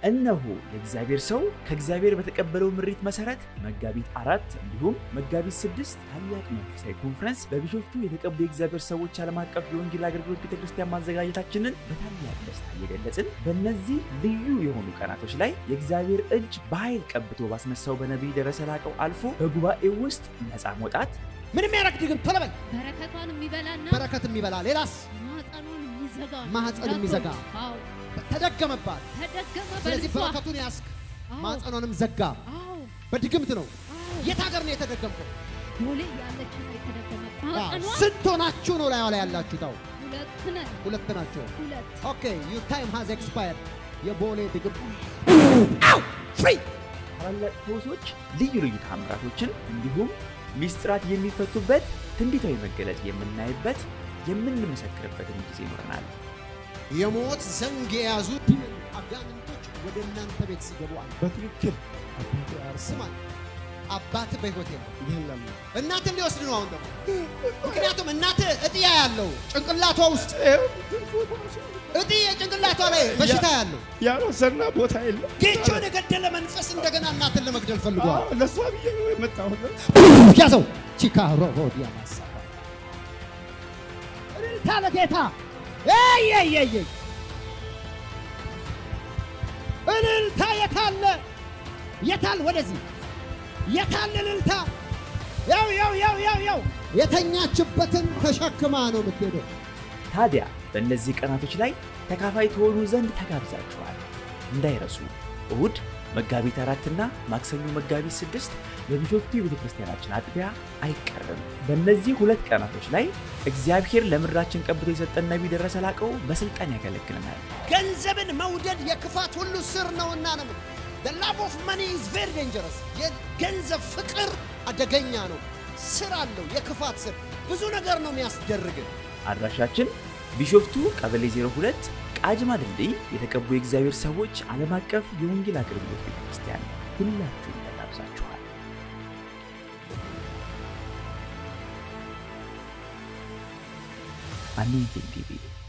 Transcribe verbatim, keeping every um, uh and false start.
እነሆ የእግዚአብሔር ሰው ከእግዚአብሔር በተቀበለው ምሪት መሰረት መጋቢት አራት እንዲሁም መጋቢት ስድስት ታላቅ መንፈሳዊ ኮንፈረንስ በቢሾፍቱ የተቀቡ የእግዚአብሔር ሰዎች ዓለም አቀፍ የወንጌል አገልግሎት ቤተክርስቲያን ማዘጋጀታችንን በታላቅ ደስታ እየገለጽን በእነዚህ ልዩ የሆኑ ቀናቶች ላይ የእግዚአብሔር እጅ በኃይል ቀብቶ ባስነሳው በነቢይ ደረሰ ላቀው አልፎ በጉባኤው ውስጥ ነፃ መውጣት ምንም ያረክ ድግም ተለበል በረከቷን የሚበላና በረከት የሚበላ ሌላስ ማህፀኑን የሚዘጋ ማህፀን የሚዘጋ አዎ ተደገመባት ተደገመ ስለዚህ በልቷ በረከቱን ያስክ ማህፀኑንም ዘጋ አዎ በድግምት ነው የት ሀገር ነው የተደገምከው ዶሌ ያለች ነው የተደገመ ማህፀኗ ስንት ሆናችሁ ነው ላይ ላይ ያላችሁ ታው ሁለት ነን ሁለት ናችሁ ሁለት ኦኬ ዩ ታይም ሃዝ ኤክስፓየርድ የቦሌ ድግም አው ፍሪ ታላላቅ ፈውሶች ልዩ ልዩ ታምራቶችን እንዲሁም ሚስጥራት የሚፈቱበት ትንቢታዊ መገለጥ የምናይበት የምንመሰክርበትን ጊዜ ይኖርናል የሞት ዘንግ የያዙ አጋንንቶች ወደ እናንተ ቤት ሲገቡ አለ በትክክል አባቴ አርሰማል አባቴ በህይወት የለም እናት እንዲወስድ ነው አሁን ደግሞ ምክንያቱም እናት እጥያ ያለው ጭንቅላቷ ውስጥ እጢ የጭንቅላቷ ላይ በሽታ ያለው ያወሰና ቦታ የለም ጌቾን የገደለ መንፈስ እንደገና እናትን ለመግደል ፈልጓል ለሷ ብዬ ነው የመጣሁት ያዘው ቺካሮ ሮዲያ ማሳ እልልታ ለጌታ ኤይ ኤይ ኤይ እልልታ የታለ የታል ወደዚህ የታለ እልልታ ያው ያው ያው ያው ያው የተኛችበትን ተሸክማ ነው የምትሄደው ታዲያ በእነዚህ ቀናቶች ላይ ተካፋይ ተሆኑ ዘንድ ተጋብዛችኋል እንዳይረሱ እሁድ መጋቢት አራት እና ማክሰኞ መጋቢት ስድስት በቢሾፍቱ ቤተክርስቲያናችን አጥቢያ አይቀርም በእነዚህ ሁለት ቀናቶች ላይ እግዚአብሔር ለምድራችን ቀብቶ የሰጠን ነቢይ ደረሰ ላቀው በስልጣን ያገለግለናል ገንዘብን መውደድ የክፋት ሁሉ ስር ነውና ነው the love of money is very dangerous የገንዘብ ፍቅር አደገኛ ነው ስር አለው የክፋት ስር ብዙ ነገር ነው የሚያስደርግ አድራሻችን ቢሾፍቱ ቀበሌ ዜሮ ሁለት ቃጅማ ድልድይ የተቀቡ የእግዚአብሔር ሰዎች ዓለም አቀፍ የወንጌል አገልግሎት ቤተክርስቲያን ሁላችሁም ተጋብዛችኋል አሜን ቲቪ